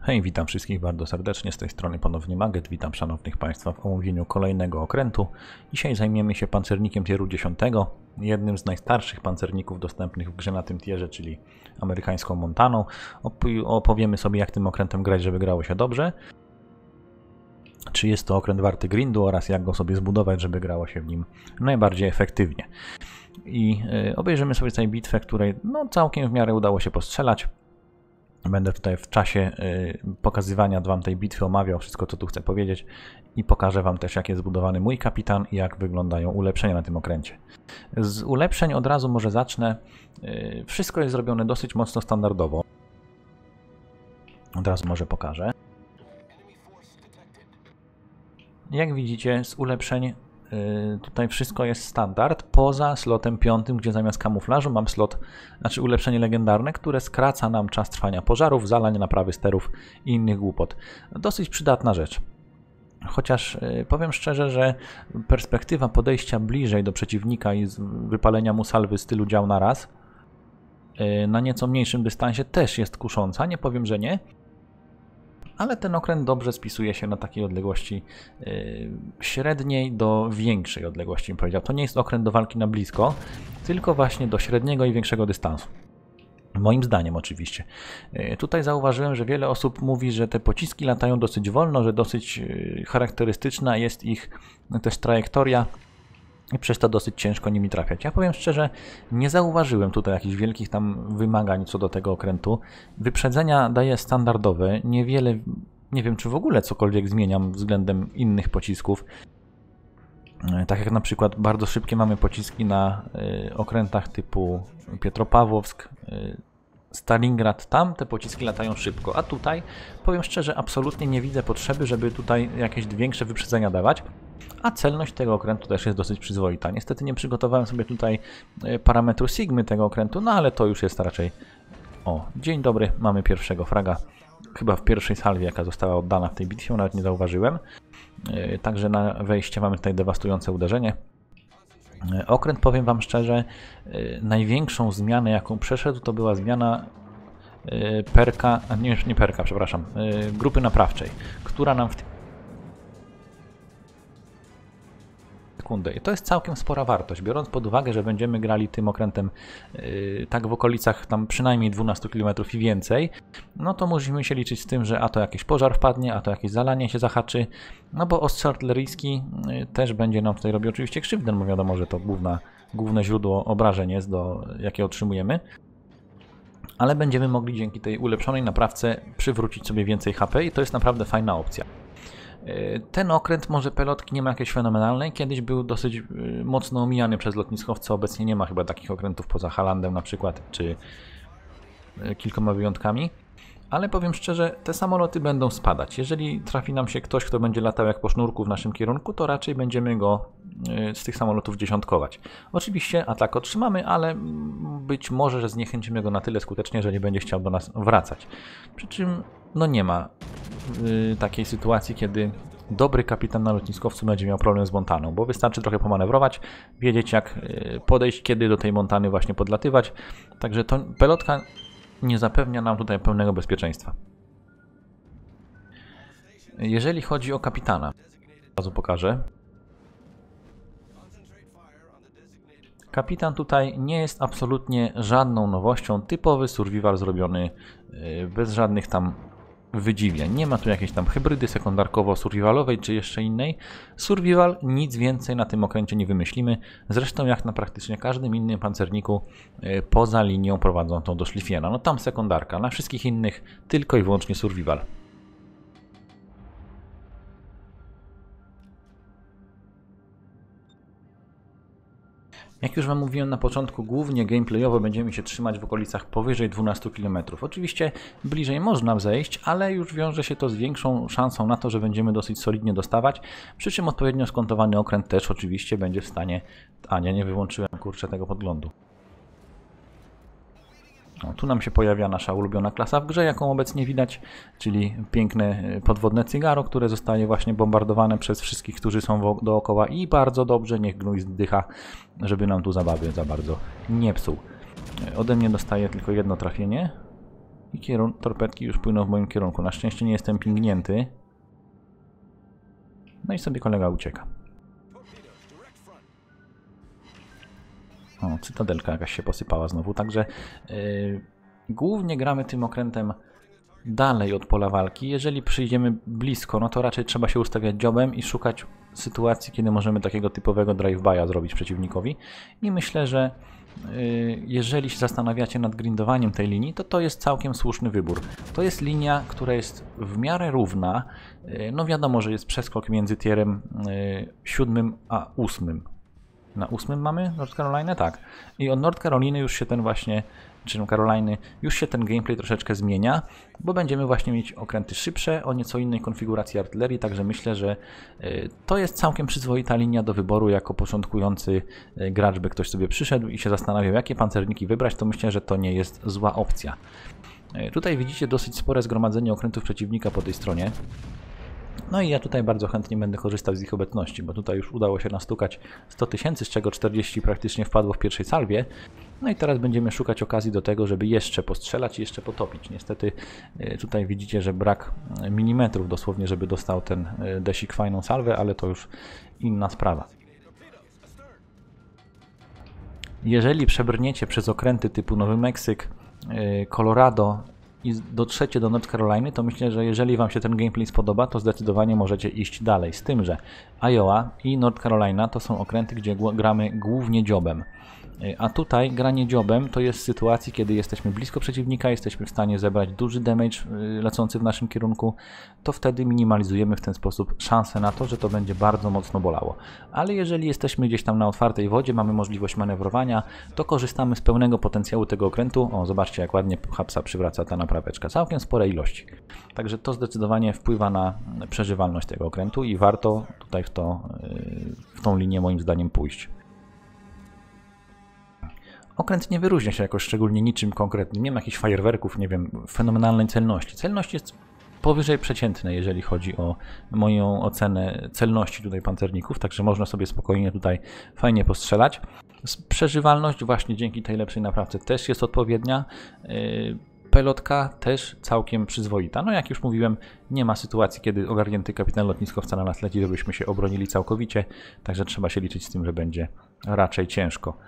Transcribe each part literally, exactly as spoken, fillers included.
Hej, witam wszystkich bardzo serdecznie, z tej strony ponownie Magget. Witam szanownych Państwa w omówieniu kolejnego okrętu. Dzisiaj zajmiemy się pancernikiem tieru dziesiątego, jednym z najstarszych pancerników dostępnych w grze na tym tierze, czyli amerykańską Montaną. Opowiemy sobie, jak tym okrętem grać, żeby grało się dobrze, czy jest to okręt warty grindu oraz jak go sobie zbudować, żeby grało się w nim najbardziej efektywnie. I obejrzymy sobie tutaj bitwę, której no, całkiem w miarę udało się postrzelać. Będę tutaj w czasie pokazywania Wam tej bitwy omawiał wszystko, co tu chcę powiedzieć i pokażę Wam też, jak jest zbudowany mój kapitan i jak wyglądają ulepszenia na tym okręcie. Z ulepszeń od razu może zacznę. Wszystko jest zrobione dosyć mocno standardowo. Od razu może pokażę. Jak widzicie, z ulepszeń tutaj wszystko jest standard, poza slotem piątym, gdzie zamiast kamuflażu mam slot, znaczy ulepszenie legendarne, które skraca nam czas trwania pożarów, zalań, naprawy sterów i innych głupot. Dosyć przydatna rzecz. Chociaż powiem szczerze, że perspektywa podejścia bliżej do przeciwnika i wypalenia mu salwy stylu dział na raz na nieco mniejszym dystansie też jest kusząca, nie powiem, że nie. Ale ten okręt dobrze spisuje się na takiej odległości yy, średniej do większej odległości, bym powiedział. To nie jest okręt do walki na blisko, tylko właśnie do średniego i większego dystansu. Moim zdaniem oczywiście. Yy, tutaj zauważyłem, że wiele osób mówi, że te pociski latają dosyć wolno, że dosyć yy, charakterystyczna jest ich yy, też trajektoria i przez to dosyć ciężko nimi trafiać. Ja powiem szczerze, nie zauważyłem tutaj jakichś wielkich tam wymagań co do tego okrętu. Wyprzedzenia daje standardowe, niewiele, nie wiem czy w ogóle cokolwiek zmieniam względem innych pocisków. Tak jak na przykład bardzo szybkie mamy pociski na y, okrętach typu Pietropawłowsk, y, Stalingrad, tam te pociski latają szybko, a tutaj powiem szczerze, absolutnie nie widzę potrzeby, żeby tutaj jakieś większe wyprzedzenia dawać. A celność tego okrętu też jest dosyć przyzwoita. Niestety nie przygotowałem sobie tutaj parametru Sigmy tego okrętu, no ale to już jest raczej... O, dzień dobry, mamy pierwszego fraga. Chyba w pierwszej salwie, jaka została oddana w tej bitwie, nawet nie zauważyłem. Także na wejście mamy tutaj dewastujące uderzenie. Okręt, powiem Wam szczerze, największą zmianę, jaką przeszedł, to była zmiana perka, a nie, nie perka, przepraszam, grupy naprawczej, która nam w tym I to jest całkiem spora wartość, biorąc pod uwagę, że będziemy grali tym okrętem yy, tak w okolicach tam przynajmniej dwunastu kilometrów i więcej, no to musimy się liczyć z tym, że a to jakiś pożar wpadnie, a to jakieś zalanie się zahaczy, no bo ostrzał artyleryjski yy, też będzie nam tutaj robił oczywiście krzywdę, bo wiadomo, że to główna, główne źródło obrażeń jest, do, jakie otrzymujemy, ale będziemy mogli dzięki tej ulepszonej naprawce przywrócić sobie więcej H P i to jest naprawdę fajna opcja. Ten okręt, może pelotki nie ma jakiejś fenomenalnej, kiedyś był dosyć mocno omijany przez lotniskowce, obecnie nie ma chyba takich okrętów poza Halandem na przykład, czy kilkoma wyjątkami, ale powiem szczerze, te samoloty będą spadać. Jeżeli trafi nam się ktoś, kto będzie latał jak po sznurku w naszym kierunku, to raczej będziemy go z tych samolotów dziesiątkować. Oczywiście atak otrzymamy, ale być może, że zniechęcimy go na tyle skutecznie, że nie będzie chciał do nas wracać. Przy czym no nie ma yy, takiej sytuacji, kiedy dobry kapitan na lotniskowcu będzie miał problem z Montaną, bo wystarczy trochę pomanewrować, wiedzieć jak yy, podejść, kiedy do tej Montany właśnie podlatywać. Także to pelotka nie zapewnia nam tutaj pełnego bezpieczeństwa. Jeżeli chodzi o kapitana, od razu pokażę. Kapitan tutaj nie jest absolutnie żadną nowością, typowy survival zrobiony bez żadnych tam wydziwień. Nie ma tu jakiejś tam hybrydy sekundarkowo-survivalowej czy jeszcze innej. Survival, nic więcej na tym okręcie nie wymyślimy. Zresztą jak na praktycznie każdym innym pancerniku poza linią prowadzącą do szlifiena. No tam sekundarka, na wszystkich innych tylko i wyłącznie survival. Jak już Wam mówiłem na początku, głównie gameplayowo będziemy się trzymać w okolicach powyżej dwunastu kilometrów. Oczywiście bliżej można zejść, ale już wiąże się to z większą szansą na to, że będziemy dosyć solidnie dostawać, przy czym odpowiednio skontowany okręt też oczywiście będzie w stanie... A nie, nie wyłączyłem kurczę tego podglądu. O, tu nam się pojawia nasza ulubiona klasa w grze, jaką obecnie widać, czyli piękne podwodne Cygaro, które zostaje właśnie bombardowane przez wszystkich, którzy są dookoła i bardzo dobrze, niech gnój zdycha, żeby nam tu zabawy za bardzo nie psuł. Ode mnie dostaje tylko jedno trafienie. I kierun torpedki już płyną w moim kierunku. Na szczęście nie jestem pingnięty. No i sobie kolega ucieka. O, cytadelka jakaś się posypała znowu. Także yy, głównie gramy tym okrętem dalej od pola walki. Jeżeli przyjdziemy blisko, no to raczej trzeba się ustawiać dziobem i szukać sytuacji, kiedy możemy takiego typowego drive-by'a zrobić przeciwnikowi. I myślę, że yy, jeżeli się zastanawiacie nad grindowaniem tej linii, to to jest całkiem słuszny wybór. To jest linia, która jest w miarę równa. Yy, no wiadomo, że jest przeskok między tierem yy, siódmym a ósmym. Na ósmym mamy North Carolina? Tak. I od North Caroliny już się ten właśnie, czy Caroliny, już się ten gameplay troszeczkę zmienia, bo będziemy właśnie mieć okręty szybsze, o nieco innej konfiguracji artylerii, także myślę, że y, to jest całkiem przyzwoita linia do wyboru. Jako początkujący y, gracz, by ktoś sobie przyszedł i się zastanawiał, jakie pancerniki wybrać, to myślę, że to nie jest zła opcja. Y, tutaj widzicie dosyć spore zgromadzenie okrętów przeciwnika po tej stronie. No i ja tutaj bardzo chętnie będę korzystał z ich obecności, bo tutaj już udało się nastukać sto tysięcy, z czego czterdzieści praktycznie wpadło w pierwszej salwie. No i teraz będziemy szukać okazji do tego, żeby jeszcze postrzelać i jeszcze potopić. Niestety tutaj widzicie, że brak milimetrów dosłownie, żeby dostał ten desik fajną salwę, ale to już inna sprawa. Jeżeli przebrniecie przez okręty typu Nowy Meksyk, Colorado i dotrzecie do North Caroliny, to myślę, że jeżeli Wam się ten gameplay spodoba, to zdecydowanie możecie iść dalej. Z tym, że Iowa i North Carolina to są okręty, gdzie gramy głównie dziobem. A tutaj granie dziobem to jest w sytuacji, kiedy jesteśmy blisko przeciwnika, jesteśmy w stanie zebrać duży damage lecący w naszym kierunku, to wtedy minimalizujemy w ten sposób szansę na to, że to będzie bardzo mocno bolało. Ale jeżeli jesteśmy gdzieś tam na otwartej wodzie, mamy możliwość manewrowania, to korzystamy z pełnego potencjału tego okrętu. O, zobaczcie, jak ładnie hapsa przywraca ta napraweczka. Całkiem spore ilości. Także to zdecydowanie wpływa na przeżywalność tego okrętu i warto tutaj w, to, w tą linię moim zdaniem pójść. Okręt nie wyróżnia się jakoś szczególnie niczym konkretnym, nie ma jakichś fajerwerków, nie wiem, fenomenalnej celności. Celność jest powyżej przeciętnej, jeżeli chodzi o moją ocenę celności tutaj pancerników, także można sobie spokojnie tutaj fajnie postrzelać. Przeżywalność właśnie dzięki tej lepszej naprawce też jest odpowiednia. Pelotka też całkiem przyzwoita. No jak już mówiłem, nie ma sytuacji, kiedy ogarnięty kapitan lotniskowca na nas leci, żebyśmy się obronili całkowicie, także trzeba się liczyć z tym, że będzie raczej ciężko.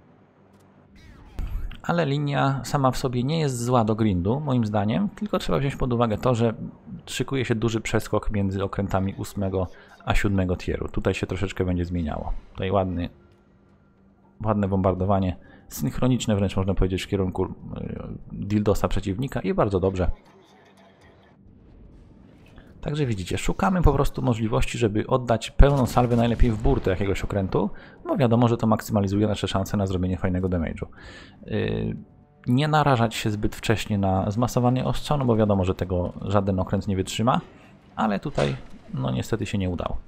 Ale linia sama w sobie nie jest zła do grindu, moim zdaniem, tylko trzeba wziąć pod uwagę to, że szykuje się duży przeskok między okrętami ósmego a siódmego tieru. Tutaj się troszeczkę będzie zmieniało. Tutaj ładny, ładne bombardowanie, synchroniczne wręcz można powiedzieć w kierunku dildosa przeciwnika i bardzo dobrze. Także widzicie, szukamy po prostu możliwości, żeby oddać pełną salwę najlepiej w burtę jakiegoś okrętu, bo wiadomo, że to maksymalizuje nasze szanse na zrobienie fajnego damage'u. Yy, nie narażać się zbyt wcześnie na zmasowanie ostrza, no bo wiadomo, że tego żaden okręt nie wytrzyma, ale tutaj no niestety się nie udało.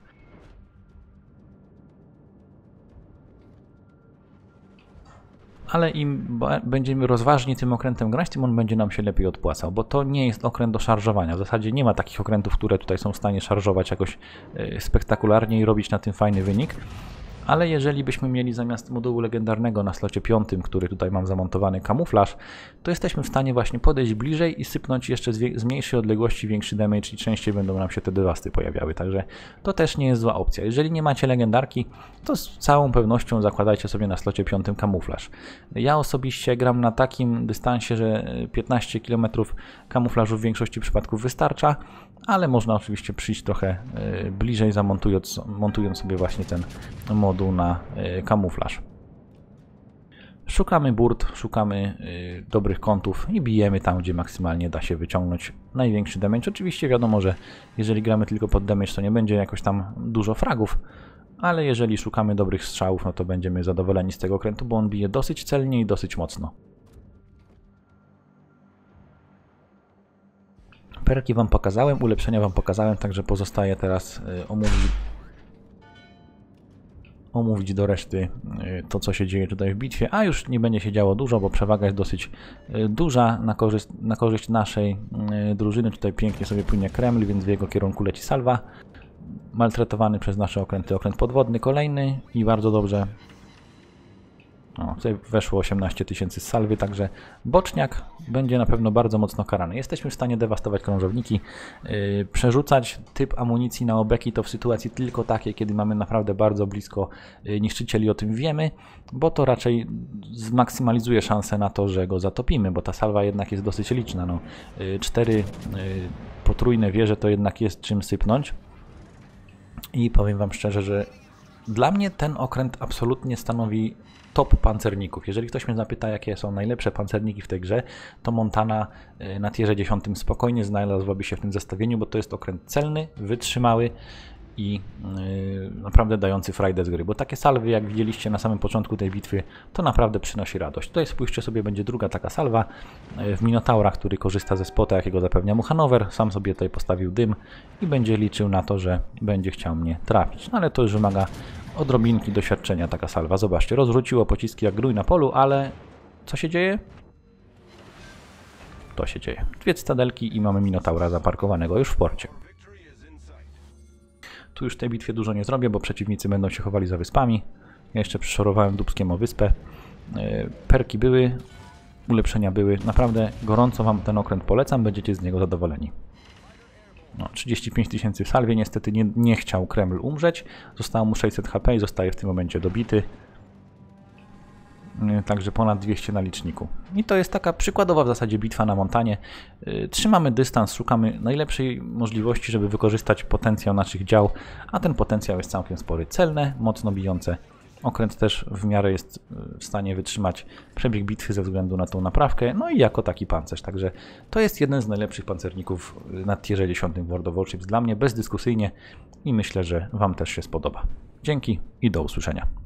Ale im będziemy rozważni tym okrętem grać, tym on będzie nam się lepiej odpłacał, bo to nie jest okręt do szarżowania. W zasadzie nie ma takich okrętów, które tutaj są w stanie szarżować jakoś spektakularnie i robić na tym fajny wynik. Ale jeżeli byśmy mieli zamiast modułu legendarnego na slocie piątym, który tutaj mam zamontowany kamuflaż, to jesteśmy w stanie właśnie podejść bliżej i sypnąć jeszcze z mniejszej odległości większy damage i częściej będą nam się te dewasty pojawiały. Także to też nie jest zła opcja. Jeżeli nie macie legendarki, to z całą pewnością zakładajcie sobie na slocie piątym kamuflaż. Ja osobiście gram na takim dystansie, że piętnaście kilometrów kamuflażu w większości przypadków wystarcza, ale można oczywiście przyjść trochę bliżej, zamontując montując sobie właśnie ten moduł na kamuflaż. Szukamy burt, szukamy dobrych kątów i bijemy tam, gdzie maksymalnie da się wyciągnąć największy damage. Oczywiście wiadomo, że jeżeli gramy tylko pod damage, to nie będzie jakoś tam dużo fragów, ale jeżeli szukamy dobrych strzałów, no to będziemy zadowoleni z tego okrętu, bo on bije dosyć celnie i dosyć mocno. Perki Wam pokazałem, ulepszenia Wam pokazałem, także pozostaje teraz omówić, omówić do reszty to, co się dzieje tutaj w bitwie, a już nie będzie się działo dużo, bo przewaga jest dosyć duża na korzyść, na korzyść naszej drużyny. Tutaj pięknie sobie płynie Kreml, więc w jego kierunku leci salwa. Maltretowany przez nasze okręty okręt podwodny kolejny i bardzo dobrze. O, tutaj weszło osiemnaście tysięcy z salwy, także boczniak będzie na pewno bardzo mocno karany. Jesteśmy w stanie dewastować krążowniki, yy, przerzucać typ amunicji na obeki to w sytuacji tylko takiej, kiedy mamy naprawdę bardzo blisko yy, niszczycieli, o tym wiemy, bo to raczej zmaksymalizuje szansę na to, że go zatopimy, bo ta salwa jednak jest dosyć liczna. No, yy, cztery yy, potrójne wieże to jednak jest czym sypnąć i powiem wam szczerze, że dla mnie ten okręt absolutnie stanowi top pancerników. Jeżeli ktoś mnie zapyta, jakie są najlepsze pancerniki w tej grze, to Montana na tierze dziesiątym spokojnie znalazłaby się w tym zestawieniu, bo to jest okręt celny, wytrzymały i yy, naprawdę dający frajdę z gry. Bo takie salwy, jak widzieliście na samym początku tej bitwy, to naprawdę przynosi radość. Tutaj spójrzcie sobie, będzie druga taka salwa yy, w Minotaura, który korzysta ze spota, jakiego zapewnia mu Hanover. Sam sobie tutaj postawił dym i będzie liczył na to, że będzie chciał mnie trafić. No ale to już wymaga odrobinki doświadczenia taka salwa. Zobaczcie, rozrzuciło pociski jak grój na polu, ale co się dzieje? To się dzieje. Dwie cytadelki i mamy Minotaura zaparkowanego już w porcie. Tu już w tej bitwie dużo nie zrobię, bo przeciwnicy będą się chowali za wyspami. Ja jeszcze przyszorowałem dupskiem o wyspę. Perki były, ulepszenia były. Naprawdę gorąco wam ten okręt polecam, będziecie z niego zadowoleni. No, trzydzieści pięć tysięcy w salwie, niestety nie, nie chciał Kreml umrzeć. Zostało mu sześćset H P i zostaje w tym momencie dobity. Także ponad dwieście na liczniku. I to jest taka przykładowa w zasadzie bitwa na Montanie. Trzymamy dystans, szukamy najlepszej możliwości, żeby wykorzystać potencjał naszych dział, a ten potencjał jest całkiem spory. Celne, mocno bijące. Okręt też w miarę jest w stanie wytrzymać przebieg bitwy ze względu na tą naprawkę, no i jako taki pancerz. Także to jest jeden z najlepszych pancerników na tierze dziesiątym w World of Warships dla mnie, bezdyskusyjnie i myślę, że wam też się spodoba. Dzięki i do usłyszenia.